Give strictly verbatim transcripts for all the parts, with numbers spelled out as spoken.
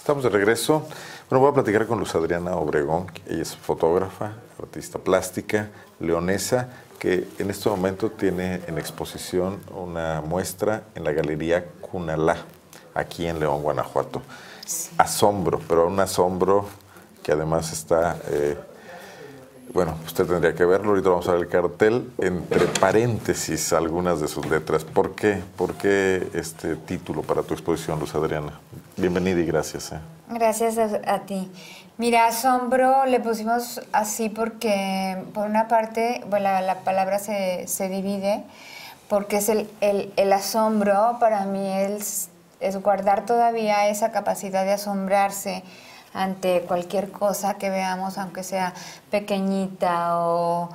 Estamos de regreso. Bueno, voy a platicar con Luz Adriana Obregón. Ella es fotógrafa, artista plástica, leonesa, que en este momento tiene en exposición una muestra en la Galería Cunalá, aquí en León, Guanajuato. Sí. Asombro, pero un asombro que además está... Eh, bueno, usted tendría que verlo. Ahorita vamos a ver el cartel. Entre paréntesis, algunas de sus letras. ¿Por qué? ¿Por qué este título para tu exposición, Luz Adriana? Bienvenida y gracias. ¿eh? Gracias a, a ti. Mira, asombro le pusimos así porque, por una parte, bueno, la, la palabra se, se divide, porque es el, el, el asombro, para mí es, es guardar todavía esa capacidad de asombrarse ante cualquier cosa que veamos, aunque sea pequeñita o,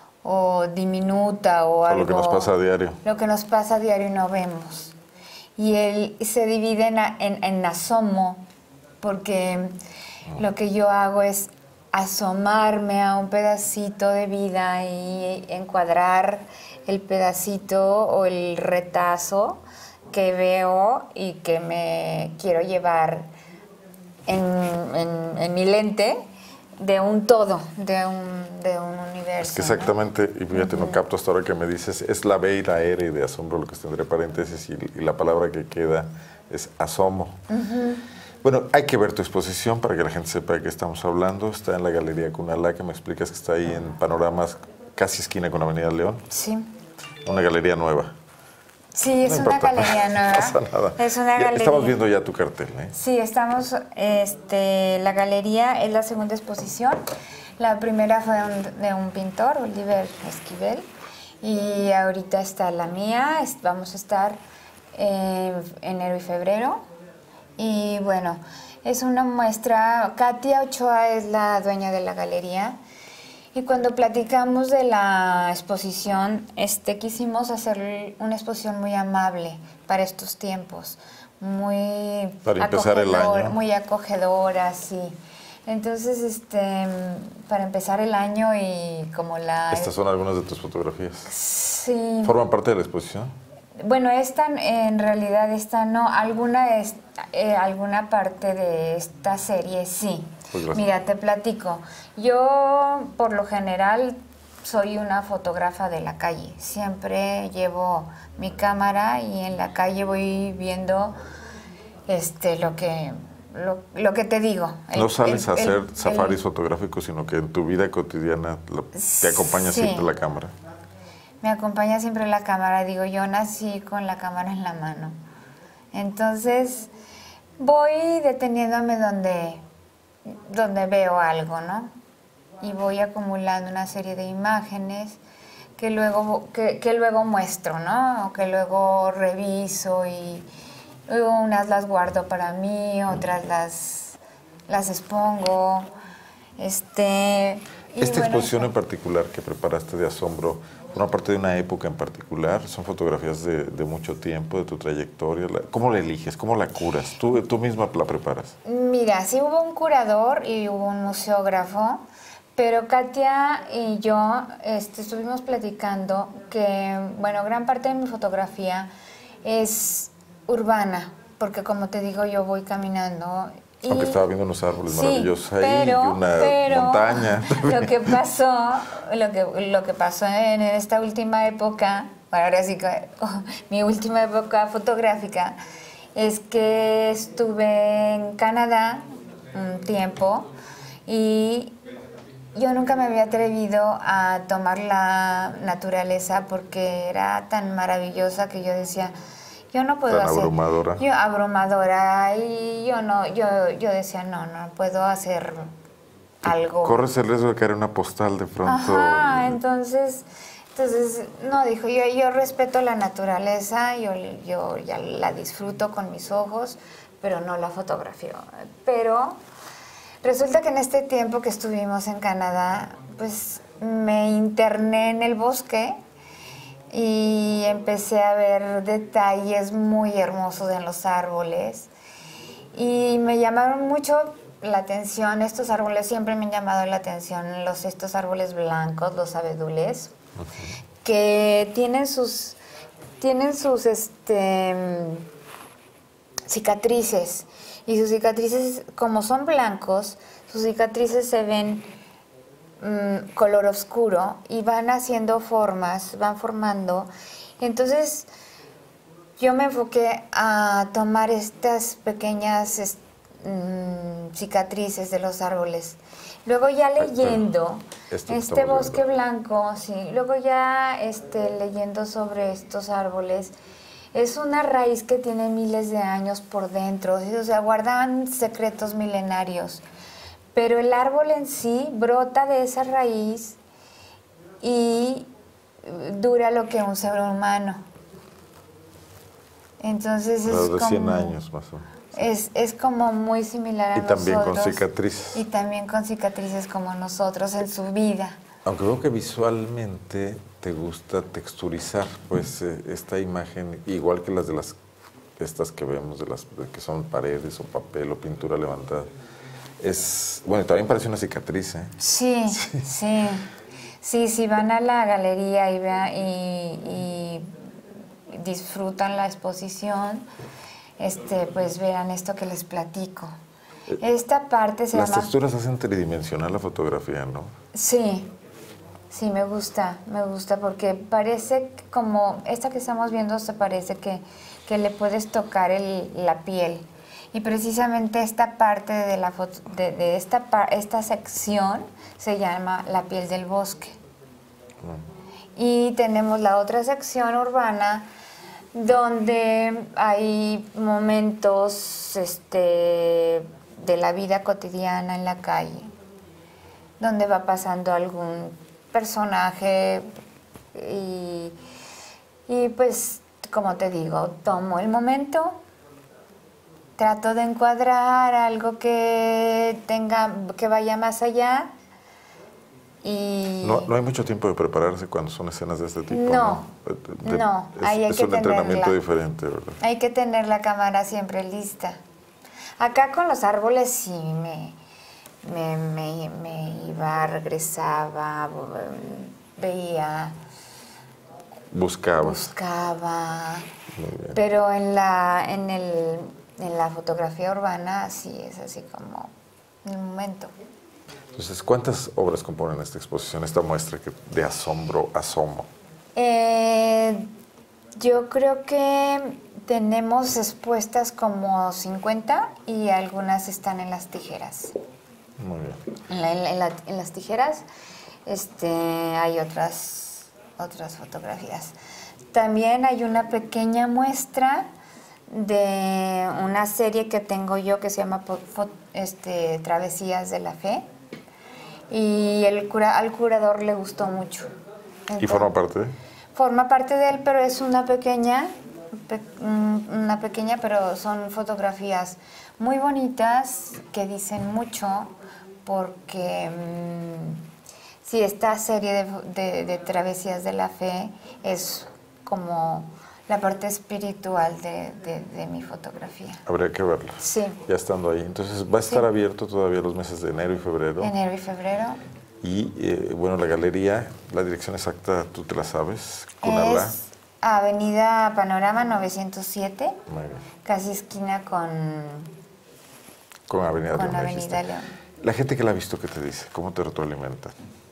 o diminuta o, o algo. Lo que nos pasa a diario. Lo que nos pasa a diario y no vemos. Y él se divide en, en, en asomo, porque oh. lo que yo hago es asomarme a un pedacito de vida y encuadrar el pedacito o el retazo que veo y que me quiero llevar En, en, en mi lente de un todo, de un, de un universo. Es que exactamente, ¿no? Y fíjate, uh-huh. no capto hasta ahora que me dices, es la B y la R de asombro lo que tendré paréntesis y, y la palabra que queda es asomo. Uh-huh. Bueno, hay que ver tu exposición para que la gente sepa de qué estamos hablando. Está en la Galería Cunalá, que me explicas que está ahí en Panoramas, casi esquina con Avenida León. Sí. Una galería nueva. Sí, es no una importa, galería nueva. No pasa nada. Es una galería. Estamos viendo ya tu cartel, ¿eh? Sí, estamos, este, la galería es la segunda exposición. La primera fue un, de un pintor, Oliver Esquivel, y ahorita está la mía. Vamos a estar en enero y febrero. Y bueno, es una muestra. Katia Ochoa es la dueña de la galería. Y cuando platicamos de la exposición, este, quisimos hacer una exposición muy amable para estos tiempos, muy para empezar el año. Muy acogedora, sí. Entonces, este, para empezar el año y como la... Estas son algunas de tus fotografías. Sí. ¿Forman parte de la exposición? Bueno, esta, en realidad, esta no. Alguna, es, eh, alguna parte de esta serie, sí. Pues mira, te platico. Yo, por lo general, soy una fotógrafa de la calle. Siempre llevo mi cámara y en la calle voy viendo este, lo que, lo, lo que te digo. El, no sales el, a hacer el, safaris el, fotográficos, sino que en tu vida cotidiana te acompaña sí. siempre la cámara. Me acompaña siempre la cámara. Digo, yo nací con la cámara en la mano. Entonces, voy deteniéndome donde... donde veo algo, ¿no? Y voy acumulando una serie de imágenes que luego, que, que luego muestro, ¿no? O que luego reviso y unas las guardo para mí, otras las, las expongo. Este, y Esta bueno, exposición en particular que preparaste de asombro, forma parte de una época en particular, son fotografías de, de mucho tiempo, de tu trayectoria. ¿Cómo la eliges? ¿Cómo la curas? ¿Tú, tú misma la preparas? Mira, sí hubo un curador y hubo un museógrafo, pero Katia y yo este, estuvimos platicando que, bueno, gran parte de mi fotografía es urbana, porque como te digo, yo voy caminando. Y, aunque estaba viendo unos árboles sí, maravillosos ahí, pero, y una pero montaña. Lo que pasó, lo que, lo que pasó en esta última época, ahora sí que oh, mi última época fotográfica, es que estuve en Canadá un tiempo y yo nunca me había atrevido a tomar la naturaleza porque era tan maravillosa que yo decía, yo no puedo tan hacer... abrumadora. Yo abrumadora y yo no, yo, yo decía, no, no puedo hacer algo. Corres el riesgo de caer en una postal de pronto. Ajá, entonces... Entonces, no, dijo, yo, yo respeto la naturaleza, yo, yo ya la disfruto con mis ojos, pero no la fotografío. Pero resulta que en este tiempo que estuvimos en Canadá, pues me interné en el bosque y empecé a ver detalles muy hermosos en los árboles y me llamaron mucho la atención. Estos árboles siempre me han llamado la atención, los, estos árboles blancos, los abedules. Okay. Que tienen sus tienen sus este cicatrices y sus cicatrices, como son blancos, sus cicatrices se ven mmm, color oscuro y van haciendo formas, van formando. Entonces yo me enfoqué a tomar estas pequeñas est mmm, cicatrices de los árboles. Luego ya leyendo esto, esto este bosque viendo. blanco, sí, luego ya este, leyendo sobre estos árboles, es una raíz que tiene miles de años por dentro, ¿sí? O sea, guardan secretos milenarios, pero el árbol en sí brota de esa raíz y dura lo que un ser humano. Entonces es Los de como... cien años más o menos. Es, es como muy similar a y nosotros. Y también con cicatrices. Y también con cicatrices como nosotros en su vida. Aunque veo que visualmente te gusta texturizar, pues eh, esta imagen, igual que las de las estas que vemos, de las de que son paredes o papel o pintura levantada, es, bueno, también parece una cicatriz, ¿eh? Sí, sí. Sí, sí, si van a la galería y, vean, y, y disfrutan la exposición, este, pues vean esto que les platico. Esta parte se Las llama... texturas hacen tridimensional la fotografía, ¿no? Sí, sí, me gusta, me gusta porque parece como, esta que estamos viendo se parece que, que le puedes tocar el, la piel. Y precisamente esta parte de, la foto, de, de esta, esta sección se llama la piel del bosque. Mm. Y tenemos la otra sección urbana donde hay momentos este, de la vida cotidiana en la calle, donde va pasando algún personaje y, y pues, como te digo, tomo el momento, trato de encuadrar algo que tenga, que vaya más allá. Y no, no hay mucho tiempo de prepararse cuando son escenas de este tipo. No, no, de, no es, ahí hay es que un entrenamiento tenerla, diferente, ¿verdad? Hay que tener la cámara siempre lista. Acá con los árboles sí me, me, me, me iba, regresaba, veía, buscaba. buscaba, pero en la, en, el, en la fotografía urbana sí es así como en el momento. Entonces, ¿cuántas obras componen esta exposición, esta muestra que de asombro, asomo? Eh, yo creo que tenemos expuestas como cincuenta y algunas están en las tijeras. Muy bien. En, la, en, la, en las tijeras este, hay otras, otras fotografías. También hay una pequeña muestra de una serie que tengo yo que se llama este, Travesías de la Fe. Y el cura, al curador le gustó mucho. Entonces, ¿y forma parte de? Forma parte de él, pero es una pequeña, pe, una pequeña, pero son fotografías muy bonitas que dicen mucho, porque mmm, sí, esta serie de, de, de Travesías de la Fe es como la parte espiritual de, de, de mi fotografía. Habría que verla. Sí. Ya estando ahí. Entonces, va a estar sí. abierto todavía los meses de enero y febrero. Enero y febrero. Y, eh, bueno, la galería, la dirección exacta, ¿tú te la sabes? Cunalá. Es Avenida Panorama novecientos siete. Muy bien. Casi esquina con... Con Avenida con León. Avenida León. La gente que la ha visto, ¿qué te dice? ¿Cómo te retroalimenta?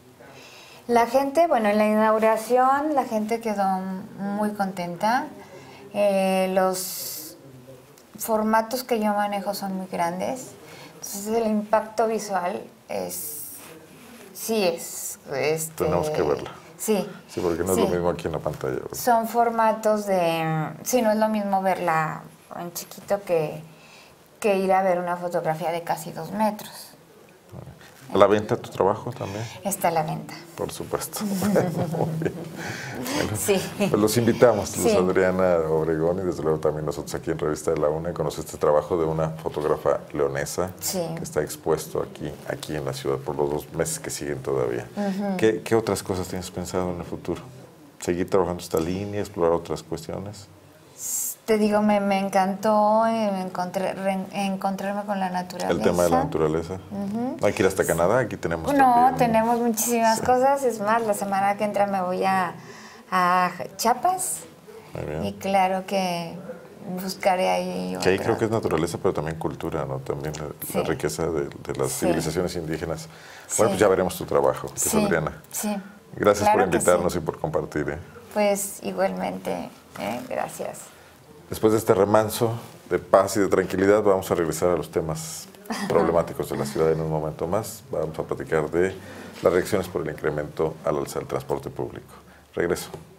La gente, bueno, en la inauguración la gente quedó muy contenta. Eh, los formatos que yo manejo son muy grandes, entonces el impacto visual es, sí es. Este, Tenemos que verla. Sí. Sí, porque no sí. es lo mismo aquí en la pantalla, ¿verdad? Son formatos de, sí, no es lo mismo verla en chiquito que, que ir a ver una fotografía de casi dos metros. ¿A la venta tu trabajo también? Está a la venta. Por supuesto. Muy bien. Bueno, sí. Pues los invitamos, Luz sí. Adriana Obregón, y desde luego también nosotros aquí en Revista de la UNA, conocer este trabajo de una fotógrafa leonesa sí. que está expuesto aquí, aquí en la ciudad por los dos meses que siguen todavía. Uh-huh. ¿Qué, ¿Qué otras cosas tienes pensado en el futuro? ¿Seguir trabajando esta línea, explorar otras cuestiones? Te digo, me, me encantó eh, encontré, re, encontrarme con la naturaleza. El tema de la naturaleza. Uh-huh. ¿Hay que ir hasta Canadá? Aquí tenemos No, también, tenemos muchísimas sí. cosas. Es más, la semana que entra me voy a, a Chiapas. Muy bien. Y claro que buscaré ahí. Que ahí otra. creo que es naturaleza, pero también cultura, ¿no? También la, Sí. la riqueza de, de las Sí. civilizaciones indígenas. Sí. Bueno, pues ya veremos tu trabajo, Luz Sí, Adriana. sí. Gracias Claro por que invitarnos sí. y por compartir. ¿eh? Pues igualmente, ¿eh? Gracias. Después de este remanso de paz y de tranquilidad, vamos a regresar a los temas problemáticos de la ciudad en un momento más. Vamos a platicar de las reacciones por el incremento al alza del transporte público. Regreso.